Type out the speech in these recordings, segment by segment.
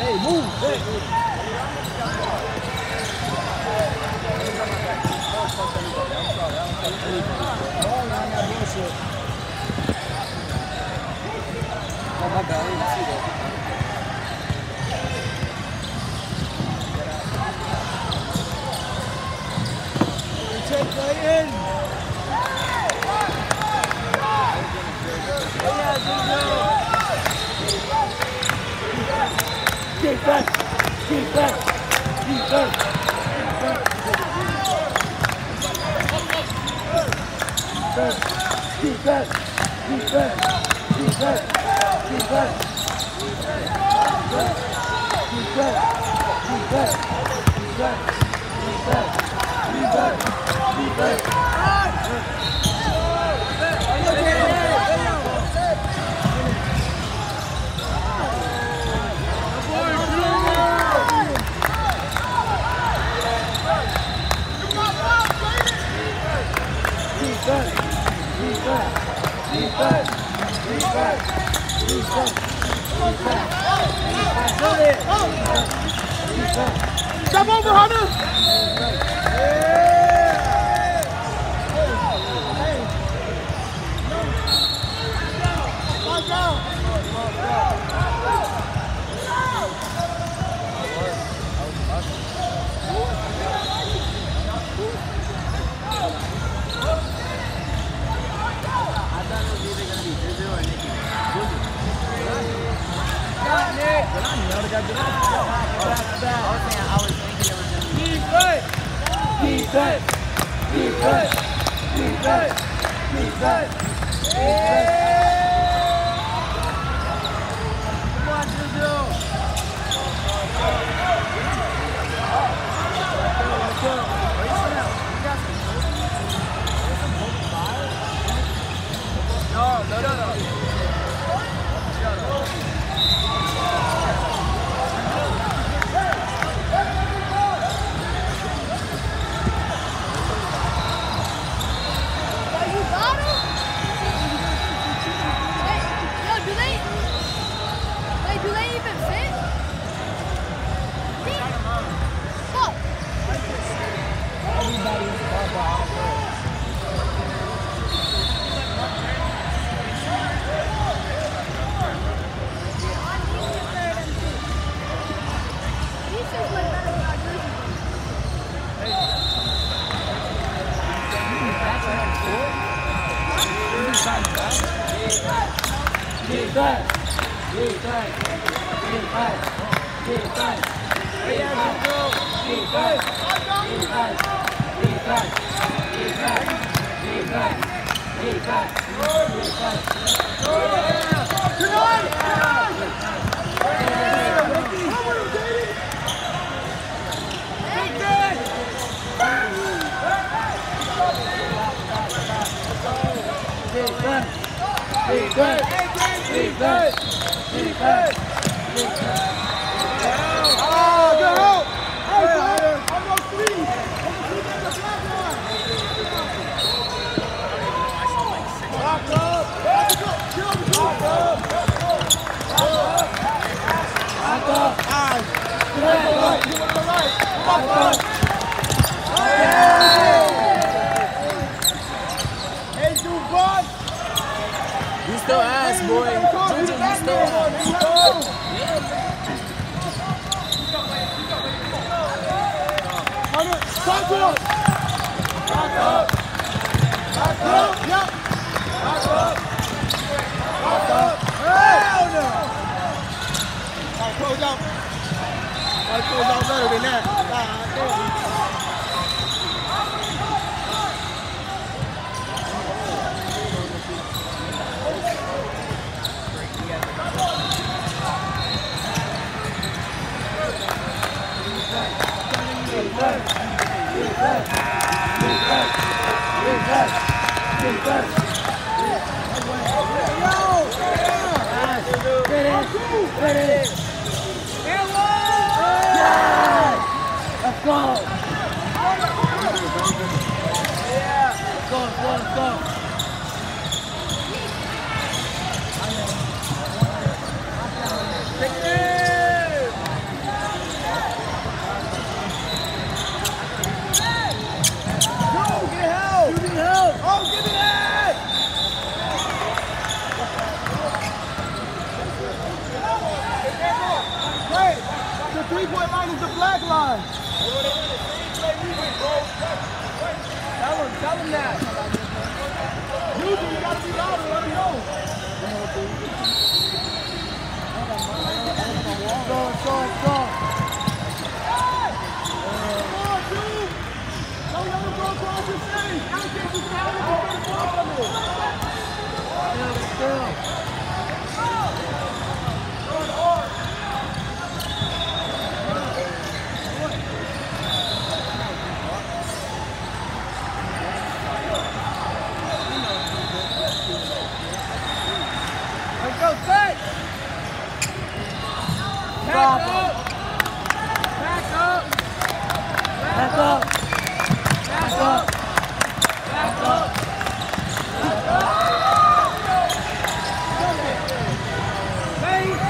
Hey, move. Hey. Oh, my bad. I didn't see that. Take Clayton. Defense. Defense. Defense. Defense. Defense. Defense. Defense. Step over, Hunter! You still ass, boy. Ginger, you still ass. Talk to him! Back up! Back up! Yep! Back up! Back up! Hell no! Alright, close out. Alright, close out better than that. Let's go! Yeah! Let's go, let's go, let's go! Take it! 3-point line is the black line. Tell him that. You gotta be louder, let him know. Go. Come on, dude. Don't let him go across your stage. I think you can have it. Still. Let's go, set! Back up! Back up! Back up! Back up! Back up! Back up! Baby!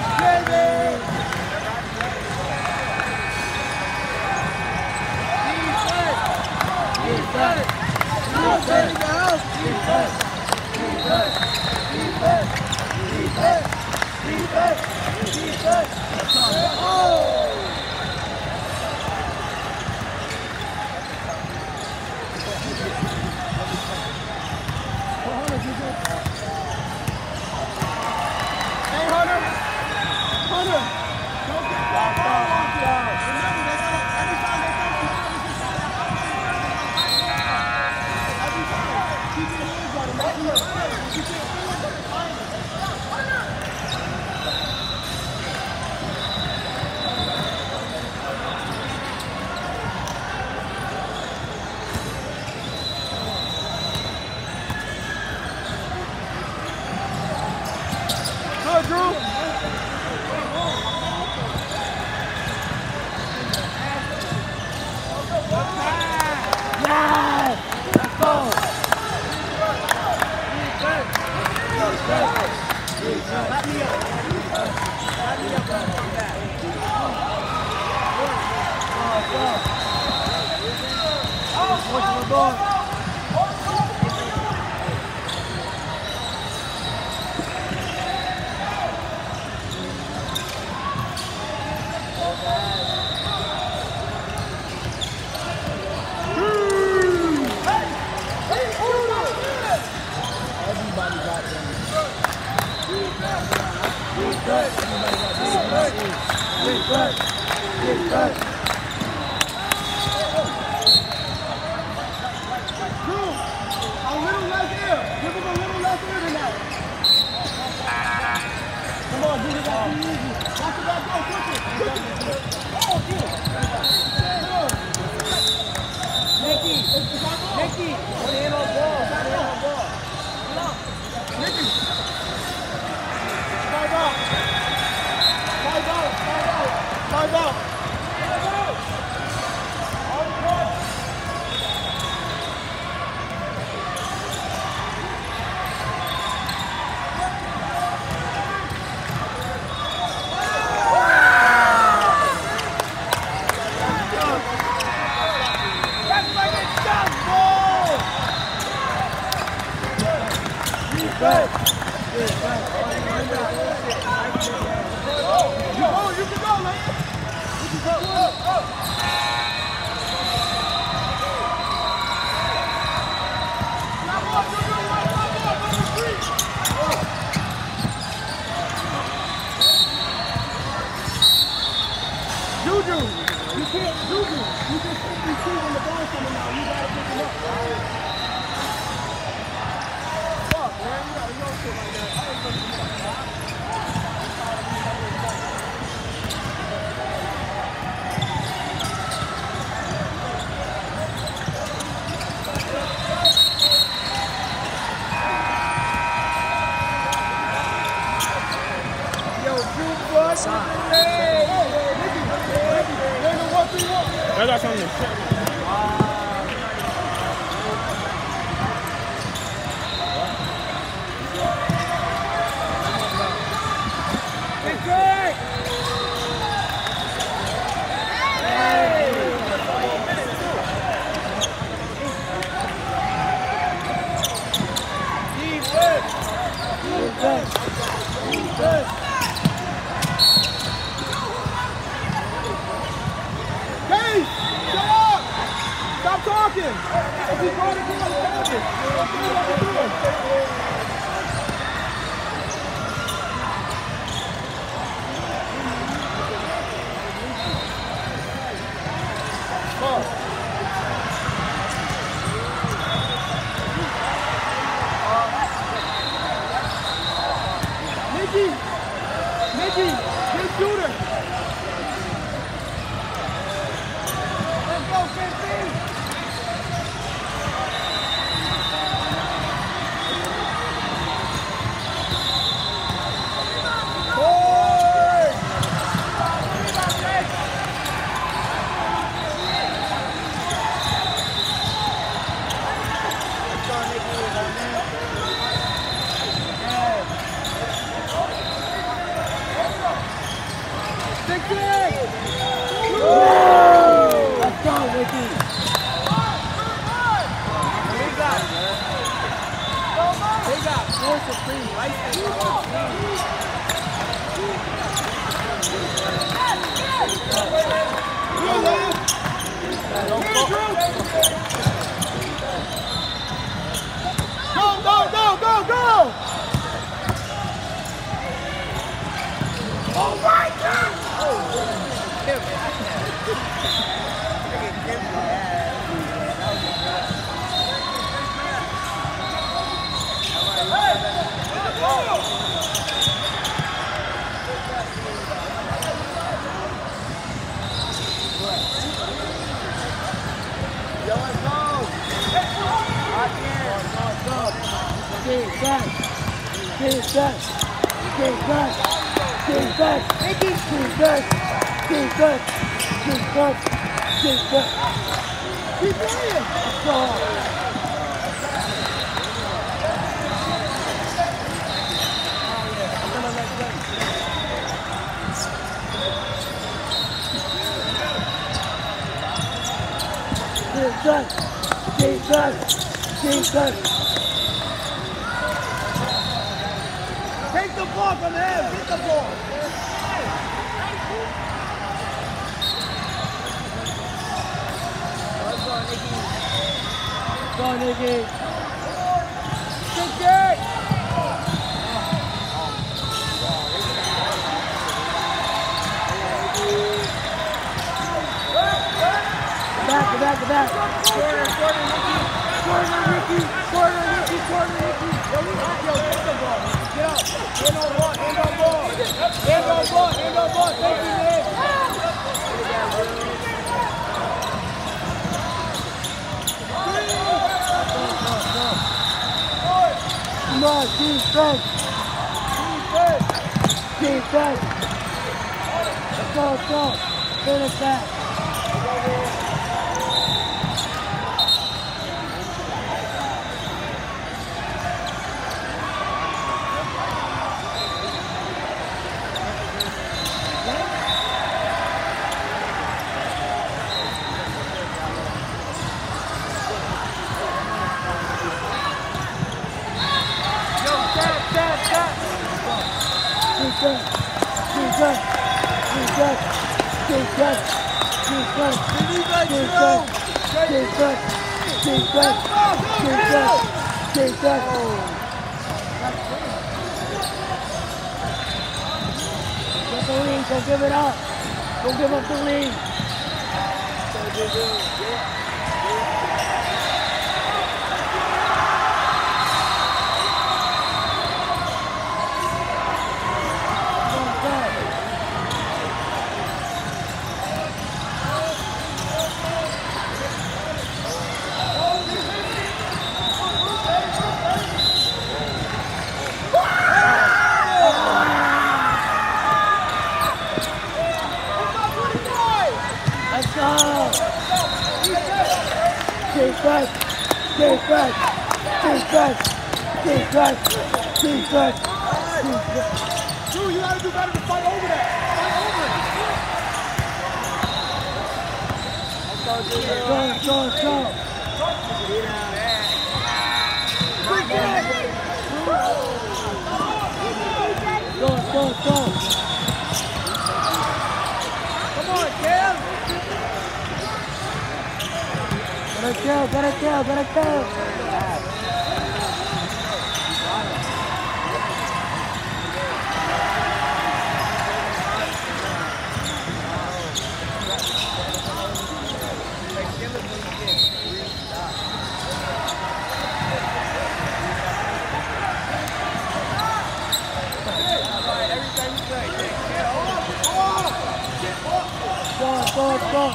I got something to say. playing. If he's going to keep on campus, what are you doing? Mickey, good shooter. Let's go, 15. Let's go, Ricky. They got four supreme right Go! Oh my God! Keep playing! Take the ball from him! Get the ball! Go, Nicky! Good! Back! Corner, Nicky! Yo, get the ball! Get up! Hand on ball! Thank you, man! Come on, defense! Let's go! Finish that! Don't give it up. Don't give up the lead. Dude, you gotta do better to fight over that. Let's go. Go. Come on, Cam. Let's go. Gotta kill. Go.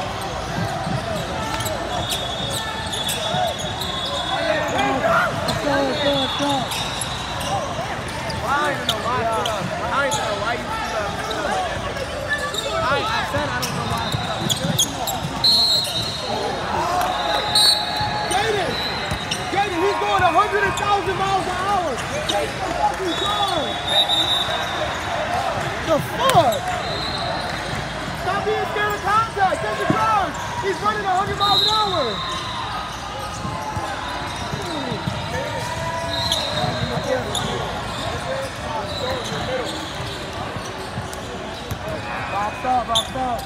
I don't even know why you stood up. I said I don't know why. Jaden, he's going 100,000 miles an hour. Take the fucking charge. The fuck? Stop being scared of contact. Take the charge. He's running 100 miles an hour. Box up.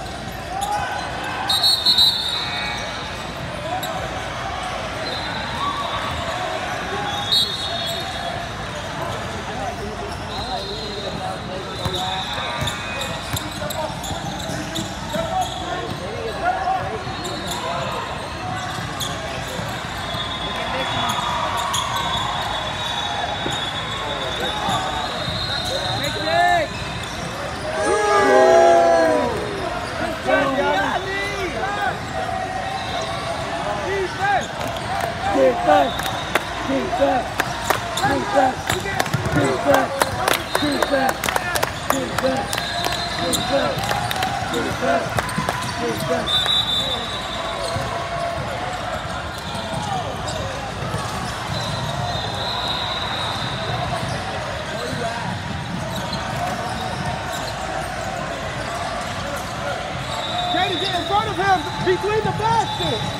Katie, get in front of him, between the baskets.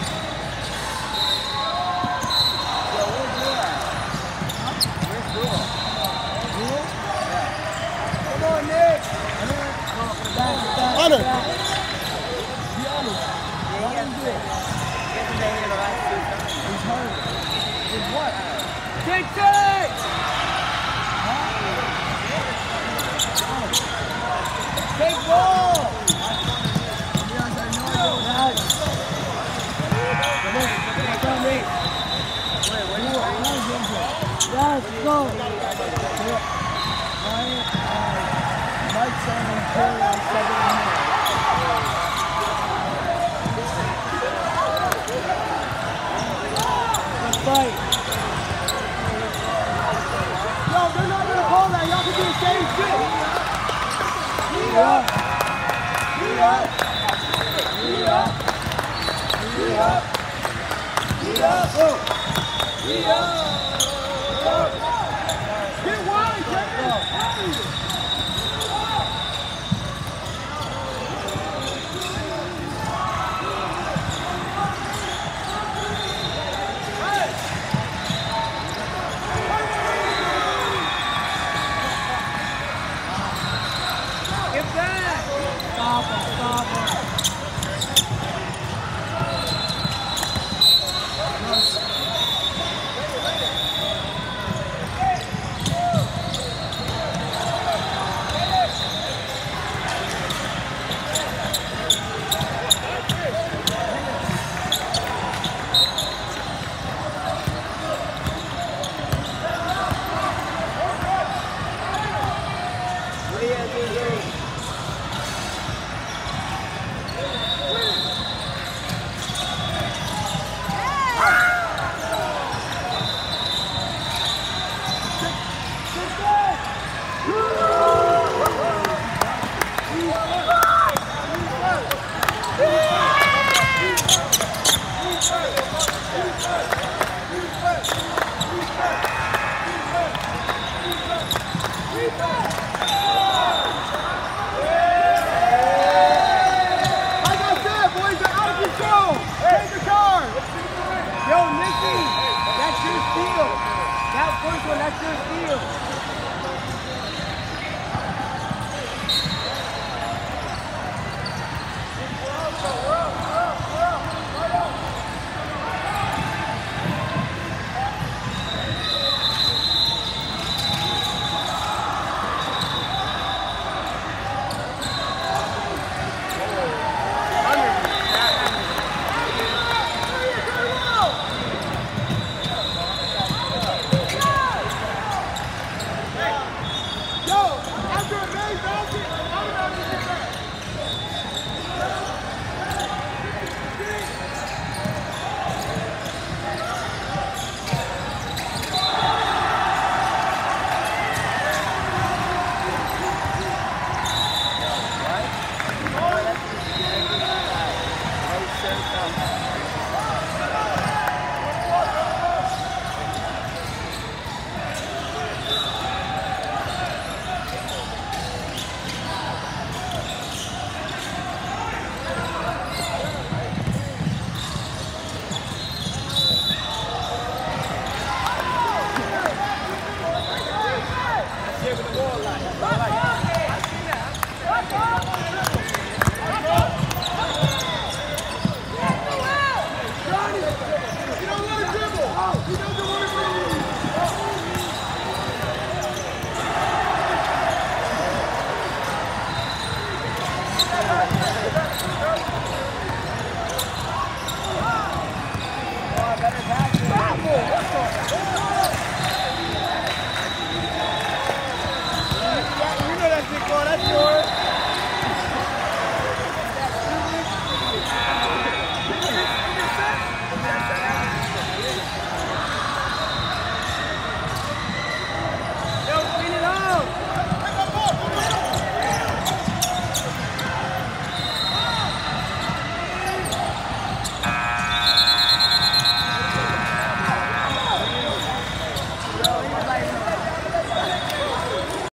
Come on, Nick. Hunter. Take ball. Let's go. Mike's on the field on 7 minutes. Let's fight. Yo, they're not going to call that. Y'all can do the same shit. Knee up. Knee up. Knee up. Knee up. Knee up. Knee up. Get wide, Kevin. Go!